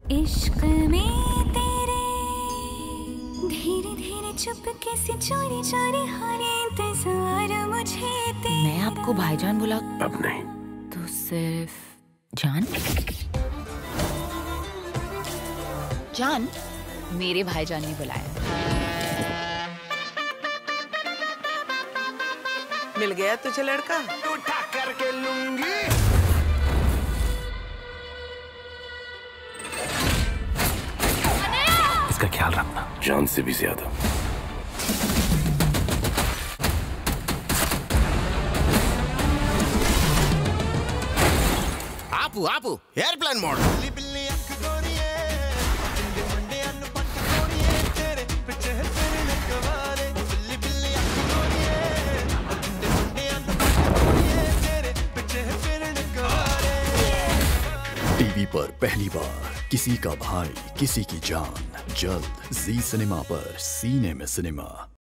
इश्क में तेरे धीरे धीरे चुपके से चोरी चोरी हो रही इंतजार मुझे तेरा। मैं आपको भाईजान बुला? अब नहीं तो सिर्फ जान। जान, मेरे भाईजान ने बुलाया। मिल गया तुझे लड़का? उठा करके लूंगी। इसका ख्याल रखना, जान से भी ज्यादा। ఆపు ఆపు ఎయిర్ప్లేన్ మోడ్ टीवी पर पहली बार किसी का भाई किसी की जान, जल्द जी सिनेमा पर सीने में सिनेमा।